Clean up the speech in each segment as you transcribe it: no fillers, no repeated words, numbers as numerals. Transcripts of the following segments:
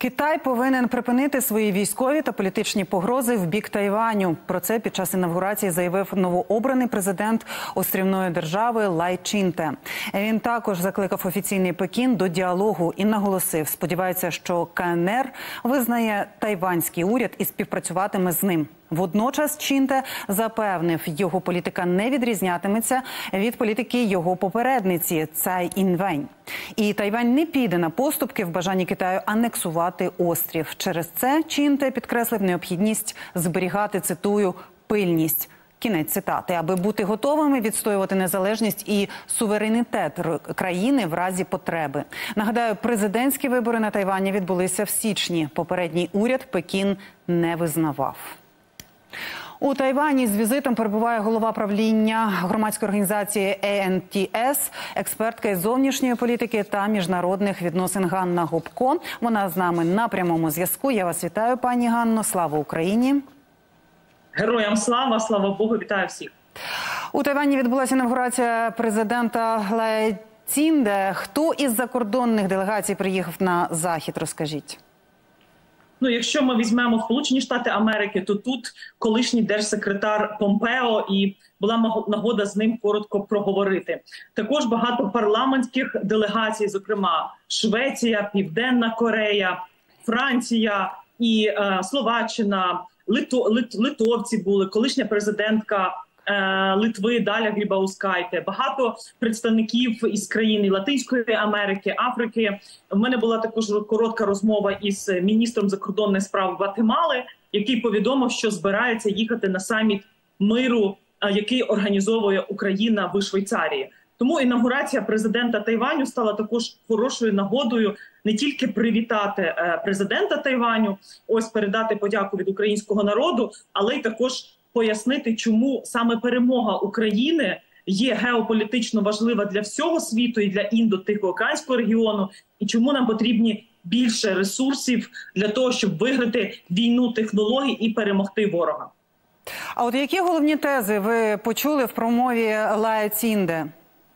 Китай повинен припинити свої військові та політичні погрози в бік Тайваню. Про це під час інавгурації заявив новообраний президент острівної держави Лай Чін-те. Він також закликав офіційний Пекін до діалогу і наголосив, сподівається, що КНР визнає тайванський уряд і співпрацюватиме з ним. Водночас Чін-те запевнив, його політика не відрізнятиметься від політики його попередниці Цай Інвень. І Тайвань не піде на поступки в бажанні Китаю анексувати острів. Через це Чін-те підкреслив необхідність зберігати, цитую, пильність. Кінець цитати. Аби бути готовими відстоювати незалежність і суверенітет країни в разі потреби. Нагадаю, президентські вибори на Тайвані відбулися в січні. Попередній уряд Пекін не визнавав. У Тайвані з візитом перебуває голова правління громадської організації АНТС, експертка із зовнішньої політики та міжнародних відносин Ганна Гопко. Вона з нами на прямому зв'язку. Я вас вітаю, пані Ганно. Слава Україні! Героям слава, слава Богу, вітаю всіх. У Тайвані відбулася інавгурація президента Лай Цін-те. Хто із закордонних делегацій приїхав на захід, розкажіть. Ну, якщо ми візьмемо Сполучені Штати Америки, то тут колишній держсекретар Помпео, і була нагода з ним коротко проговорити. Також багато парламентських делегацій, зокрема Швеція, Південна Корея, Франція і Словаччина, литовці були, колишня президентка Литви Даля Грібаускайте, багато представників із країн Латинської Америки, Африки. У мене була також коротка розмова із міністром закордонних справ Гватемали, який повідомив, що збирається їхати на саміт миру, який організовує Україна в Швейцарії. Тому інавгурація президента Тайваню стала також хорошою нагодою не тільки привітати президента Тайваню, ось передати подяку від українського народу, але й також пояснити, чому саме перемога України є геополітично важлива для всього світу і для Індо-Тихоокеанського регіону, і чому нам потрібні більше ресурсів для того, щоб виграти війну технологій і перемогти ворога. А от які головні тези ви почули в промові Лая Цін-те?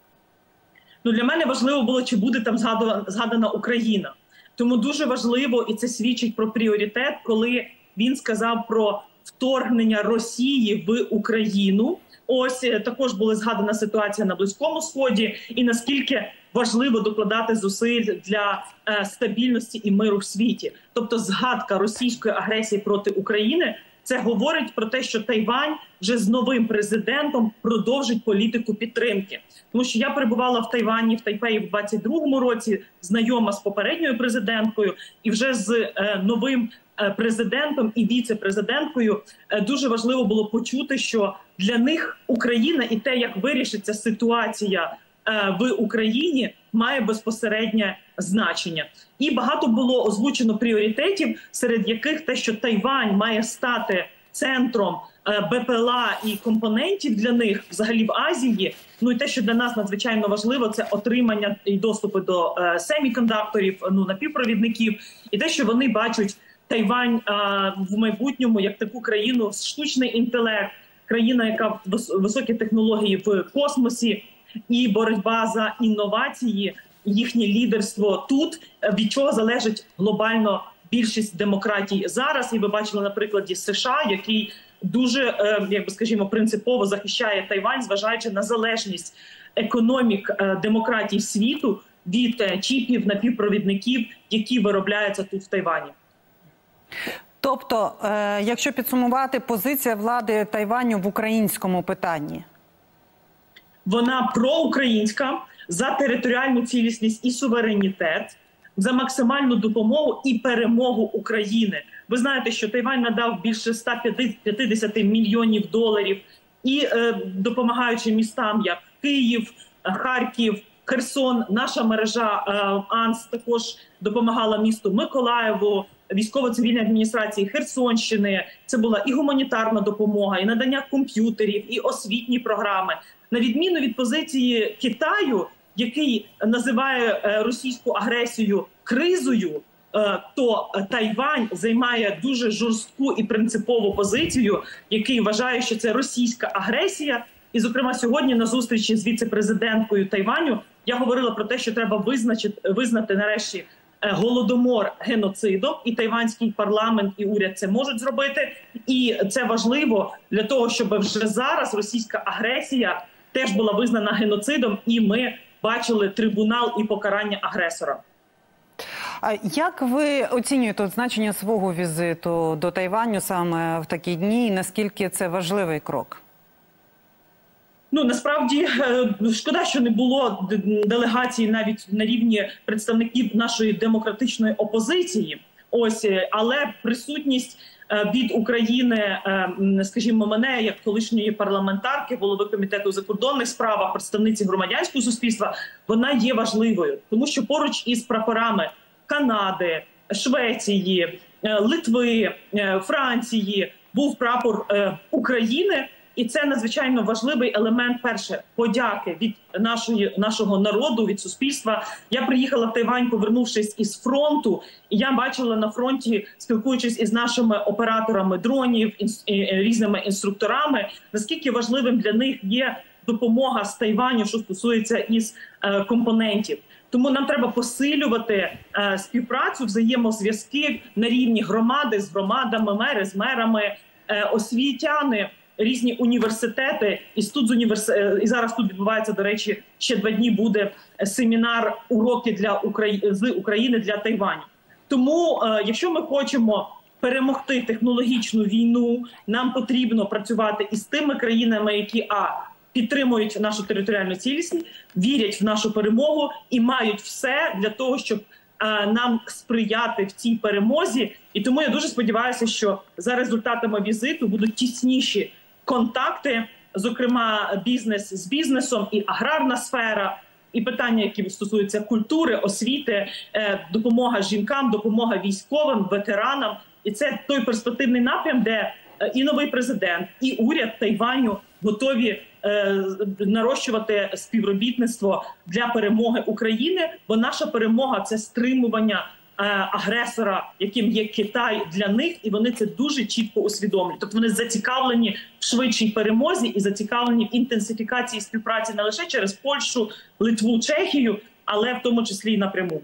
Ну, для мене важливо було, чи буде там згадана Україна. Тому дуже важливо, і це свідчить про пріоритет, коли він сказав про вторгнення Росії в Україну. Ось також була згадана ситуація на Близькому Сході і наскільки важливо докладати зусиль для стабільності і миру в світі. Тобто згадка російської агресії проти України – це говорить про те, що Тайвань вже з новим президентом продовжить політику підтримки. Тому що я перебувала в Тайвані, в Тайпеї в 22-му році, знайома з попередньою президенткою, і вже з новим президентом і віце-президенткою дуже важливо було почути, що для них Україна і те, як вирішиться ситуація в Україні, має безпосереднє значення. І багато було озвучено пріоритетів, серед яких те, що Тайвань має стати центром БПЛА і компонентів для них взагалі в Азії. Ну і те, що для нас надзвичайно важливо, це отримання і доступу до семікондукторів, напівпровідників, і те, що вони бачать Тайвань в майбутньому як таку країну з штучний інтелект, країна, яка високі технології в космосі і боротьба за інновації, їхнє лідерство тут, від чого залежить глобально більшість демократій зараз. І ви бачили на прикладі США, який дуже, як би скажімо, принципово захищає Тайвань, зважаючи на залежність економік демократій світу від чіпів, напівпровідників, які виробляються тут в Тайвані. Тобто, якщо підсумувати, позиція влади Тайваню в українському питанні? Вона проукраїнська, за територіальну цілісність і суверенітет, за максимальну допомогу і перемогу України. Ви знаєте, що Тайвань надав більше 150 мільйонів доларів і допомагаючи містам, як Київ, Харків, Херсон, наша мережа АНС також допомагала місту Миколаєву, військово-цивільній адміністрації Херсонщини. Це була і гуманітарна допомога, і надання комп'ютерів, і освітні програми. На відміну від позиції Китаю, який називає російську агресію кризою, то Тайвань займає дуже жорстку і принципову позицію, який вважає, що це російська агресія. І, зокрема, сьогодні на зустрічі з віце-президенткою Тайваню я говорила про те, що треба визнати нарешті голодомор геноцидом, і тайванський парламент і уряд це можуть зробити. І це важливо для того, щоб вже зараз російська агресія теж була визнана геноцидом, і ми бачили трибунал і покарання агресора. А як ви оцінюєте значення свого візиту до Тайваню саме в такі дні, і наскільки це важливий крок? Ну, насправді, шкода, що не було делегації навіть на рівні представників нашої демократичної опозиції. Ось, але присутність від України, скажімо, мене як колишньої парламентарки, голови комітету у закордонних справах, представниці громадянського суспільства, вона є важливою, тому що поруч із прапорами Канади, Швеції, Литви, Франції був прапор України. І це надзвичайно важливий елемент, перше, подяки від нашого народу, від суспільства. Я приїхала в Тайвань, повернувшись із фронту, і я бачила на фронті, спілкуючись із нашими операторами дронів, різними інструкторами, наскільки важливим для них є допомога з Тайваню, що стосується із компонентів. Тому нам треба посилювати співпрацю, взаємозв'язки на рівні громади з громадами, мери з мерами, освітяни, різні університети. І зараз тут відбувається, до речі, ще 2 дні буде семінар «Уроки з України для Тайваню». Тому, якщо ми хочемо перемогти технологічну війну, нам потрібно працювати із тими країнами, які підтримують нашу територіальну цілісність, вірять в нашу перемогу і мають все для того, щоб нам сприяти в цій перемозі. І тому я дуже сподіваюся, що за результатами візиту будуть тісніші контакти, зокрема бізнес з бізнесом, і аграрна сфера, і питання, які стосуються культури, освіти, допомога жінкам, допомога військовим, ветеранам. І це той перспективний напрям, де і новий президент, і уряд Тайваню готові нарощувати співробітництво для перемоги України, бо наша перемога – це стримування агресора, яким є Китай, для них, і вони це дуже чітко усвідомлюють. Тобто вони зацікавлені в швидшій перемозі і зацікавлені в інтенсифікації співпраці не лише через Польщу, Литву, Чехію, але в тому числі і напряму.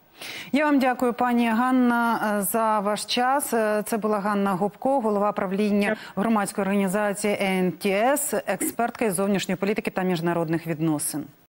Я вам дякую, пані Ганна, за ваш час. Це була Ганна Гопко, голова правління громадської організації ЕНТС, експертка із зовнішньої політики та міжнародних відносин.